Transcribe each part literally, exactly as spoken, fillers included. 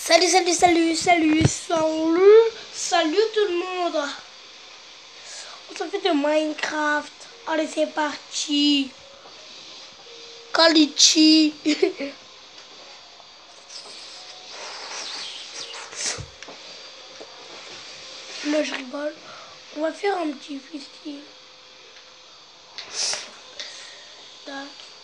Salut, salut, salut, salut, salut, salut tout le monde. On se fait de Minecraft. Allez, c'est parti. Kalichi. Là, je rigole. On va faire un petit freestyle. Tac.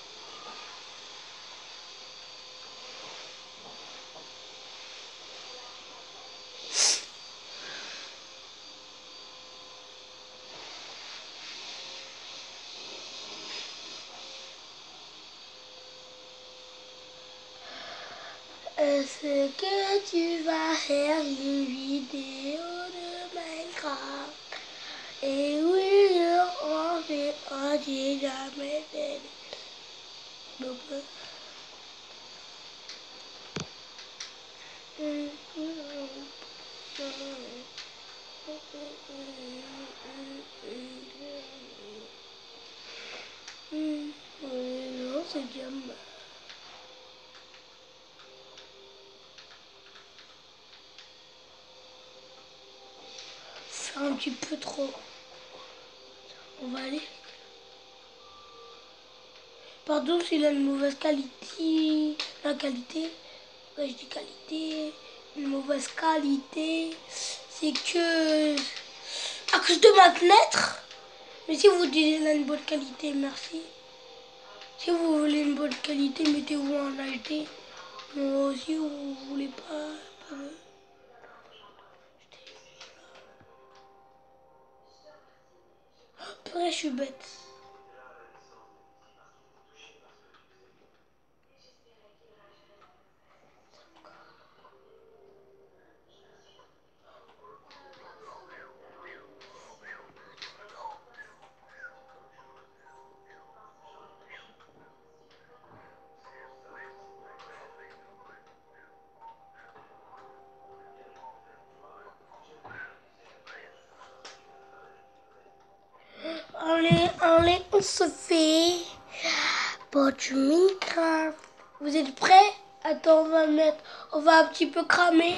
Est-ce que tu vas faire une vidéo de Minecraft? Et oui, on fait on dit jamais fait. Donc, euh, non, c'est bien. C'est un petit peu trop. On va aller. Pardon s'il a une mauvaise qualité. La qualité. Ouais, je dis qualité. Une mauvaise qualité. C'est que à cause de ma fenêtre. Mais si vous dites là une bonne qualité, merci. Si vous voulez une bonne qualité, mettez-vous en H D. Mais si vous voulez pas, pas purée, je suis bête. Allez, allez, on se fait pour du Minecraft. Vous êtes prêts? Attends, on va mettre, on va un petit peu cramer.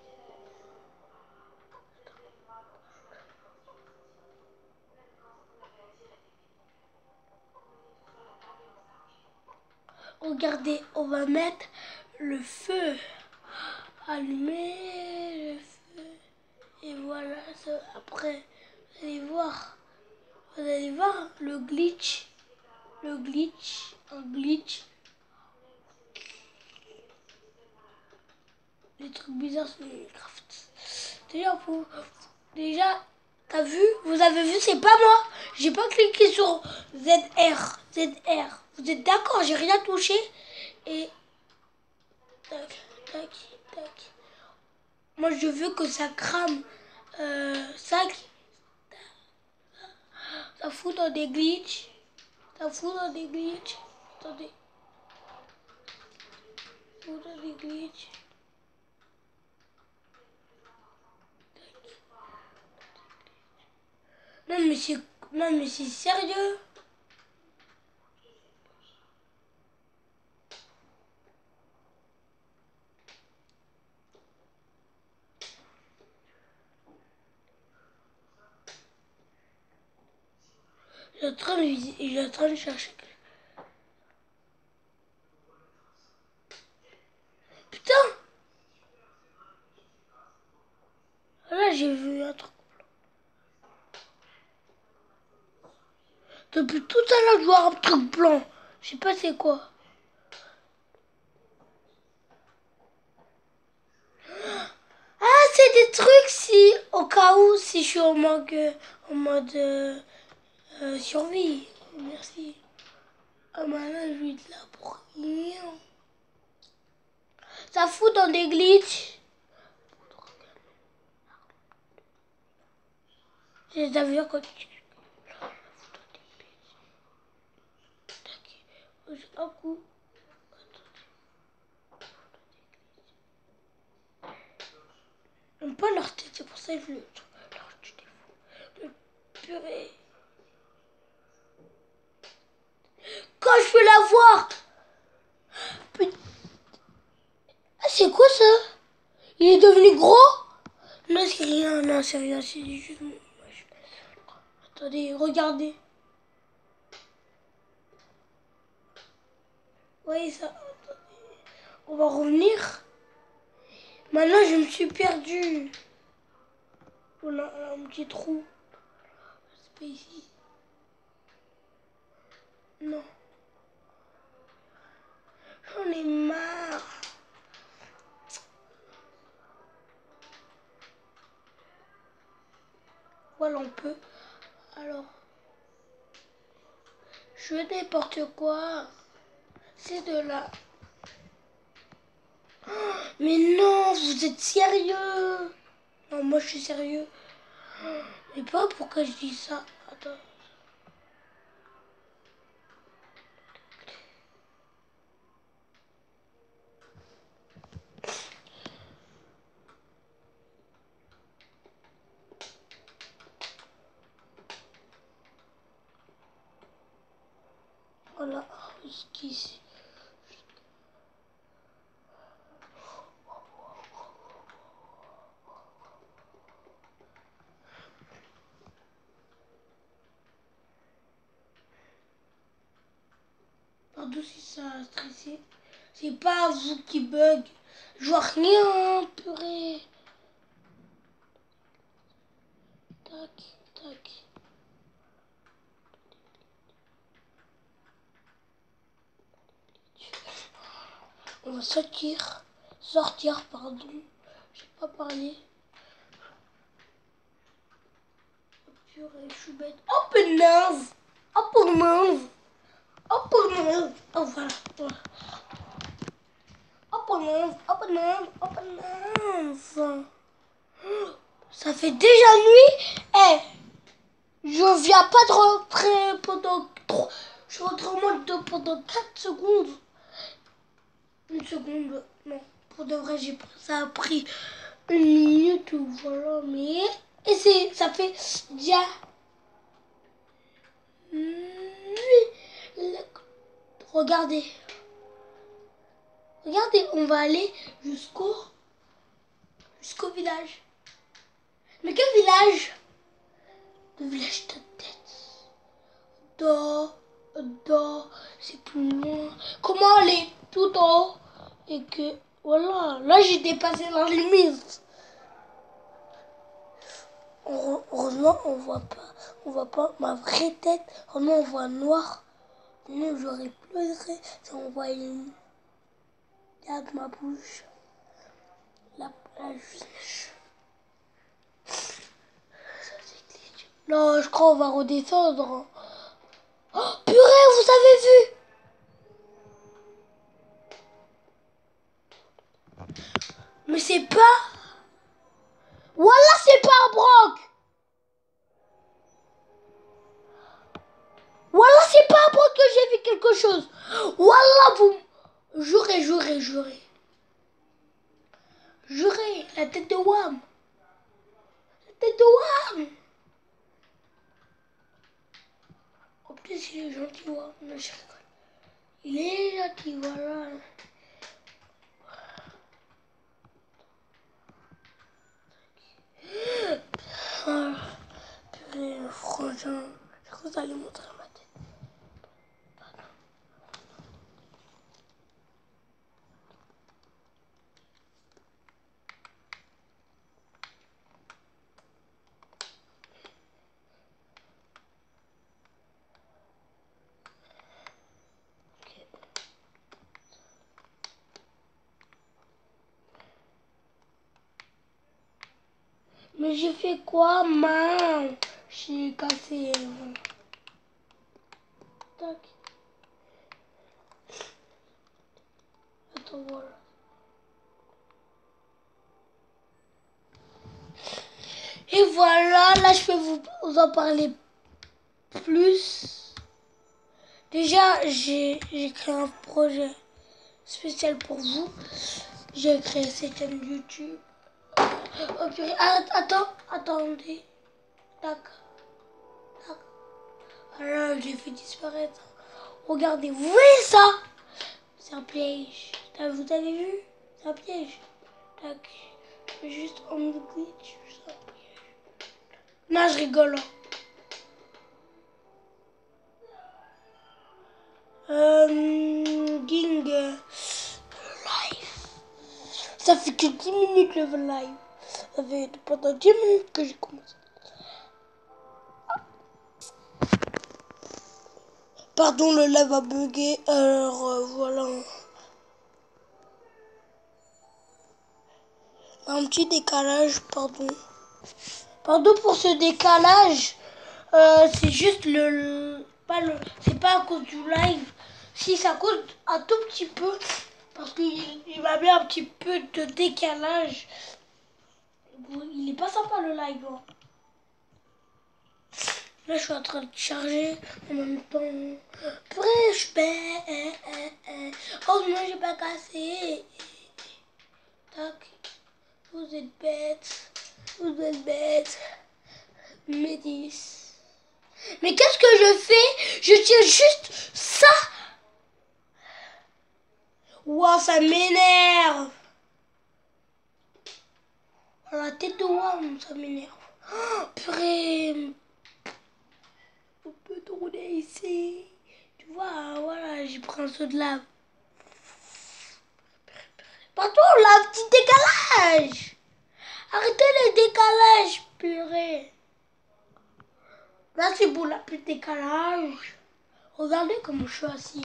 Regardez, on va mettre le feu. Allumer le feu. Et voilà, ça, après, vous allez voir. Vous allez voir le glitch. Le glitch. Un glitch. Les trucs bizarres sur Minecraft. Déjà, vous, déjà, t'as vu? Vous avez vu, c'est pas moi. J'ai pas cliqué sur Z R. Z R. Vous êtes d'accord? J'ai rien touché. Et tac, tac, tac. Moi, je veux que ça crame. Euh, ça, ça fout dans des glitches. Ça fout dans des glitches. Attendez. Ça fout dans des glitches. Non mais c'est non mais c'est sérieux. Il est en train de, il est en train de chercher. Putain. Là j'ai vu un truc. Depuis tout à l'heure je vois un truc blanc. Je sais pas c'est quoi. Ah c'est des trucs si au cas où si je suis en mode en mode euh, euh, survie. Merci. Ah bah là je vais être là pour rien. Ça fout dans des glitches. J'ai déjà vu quand tu... Un coup. J'aime pas leur tête, c'est pour ça que je le leur tête est fou. Le purée. Quand je peux la voir. Putain. Ah, c'est quoi ça? Il est devenu gros? Non, c'est rien, non, c'est rien, c'est juste... Attendez, regardez. Oui, ça... Attendez. On va revenir. Maintenant, je me suis perdue. On a un petit trou. C'est pas ici. Non. J'en ai marre. Voilà, on peut. Alors, je veux n'importe quoi. C'est de là. Oh, mais non, vous êtes sérieux? Non, moi je suis sérieux. Mais pas pourquoi je dis ça. Attends. Voilà, jusqu'ici. Pardon si ça a stressé. C'est pas vous qui bug. Je vois rien, purée. Tac, tac. On va sortir. Sortir, pardon. J'ai pas parlé. Oh, purée, je suis bête. Oh, punaise. Oh, punaise. Oh, punaise. Oh, voilà. voilà. Oh, punaise. Oh, punaise. Oh, punaise. Ça fait déjà nuit. Eh, hey, je viens pas de rentrer pendant trois. Je rentre en mode de pendant quatre secondes. Une seconde, non. Pour de vrai, j'ai ça a pris une minute ou voilà, mais et c'est ça fait déjà regardez. Regardez, on va aller jusqu'au jusqu'au village. Mais quel village? Le village de tête. Do, do, c'est plus loin. Comment aller tout en haut? Et que voilà, là j'ai dépassé la limite. Heureusement on voit pas, on voit pas ma vraie tête. Heureusement on voit noir. Sinon j'aurais pleuré si on voyait une. Regarde ma bouche. La plage. Non, je crois qu'on va redescendre. Oh, purée, vous avez vu? Mais c'est pas... Voilà, c'est pas un broc. Voilà, c'est pas un broc que j'ai vu quelque chose. Voilà, vous... Jurez, jurez, jurez. Jurez, la tête de Wam. La tête de Wam. En plus, il est gentil, Wam. Non, je rigole. Il est gentil, voilà. Oh, purée, franchement, je crois que vous allez montrer ma tête. Mais j'ai fait quoi, main? J'ai cassé. Tac. Attends, voilà. Et voilà, là je peux vous, vous en parler plus. Déjà, j'ai créé un projet spécial pour vous. J'ai créé cette chaîne YouTube. Oh purée, arrête, attends, attendez. Tac, tac. Voilà, j'ai fait disparaître. Regardez, vous voyez ça? C'est un piège. Vous avez vu? C'est un piège. Tac. Mais juste en glitch. Non, je rigole. Euh, Ging. euh, Live. Ça fait que dix minutes le live. Ça fait pendant dix minutes que j'ai commencé. Pardon, le live a bugué. Alors euh, voilà. Un petit décalage, pardon. Pardon pour ce décalage. Euh, c'est juste le, le- pas le, c'est pas à cause du live. Si ça cause un tout petit peu, parce qu'il il m'a mis un petit peu de décalage. Il est pas sympa le live. Hein. Là, je suis en train de charger en même temps. Après, je paie. Oh non, j'ai pas cassé. Tac. Vous êtes bêtes. Vous êtes bêtes. Médis. Mais qu'est-ce que je fais? Je tiens juste ça. Wow, ça m'énerve. La tête de Wam, ça m'énerve. Oh, purée. On peut tourner ici. Tu vois, voilà, j'ai pris un saut de lave. Pardon, là, petit décalage. Arrêtez le décalage, purée. Là, c'est pour la petite décalage. Regardez comment je suis assis.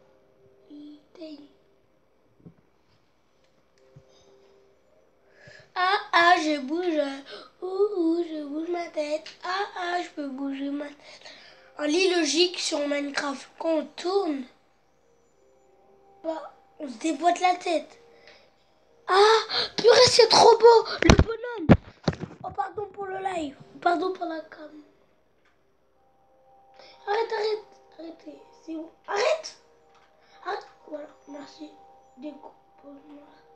Ah, ah, je bouge. Ouh, ouh, je bouge ma tête. Ah, ah, je peux bouger ma tête. En illogique sur Minecraft, quand on tourne, bah, on se déboîte la tête. Ah, purée, c'est trop beau, le bonhomme. Oh, pardon pour le live. Pardon pour la cam. Arrête, arrête, arrêtez. C'est bon. Arrête. Arrête. Voilà, merci. Décompose-moi.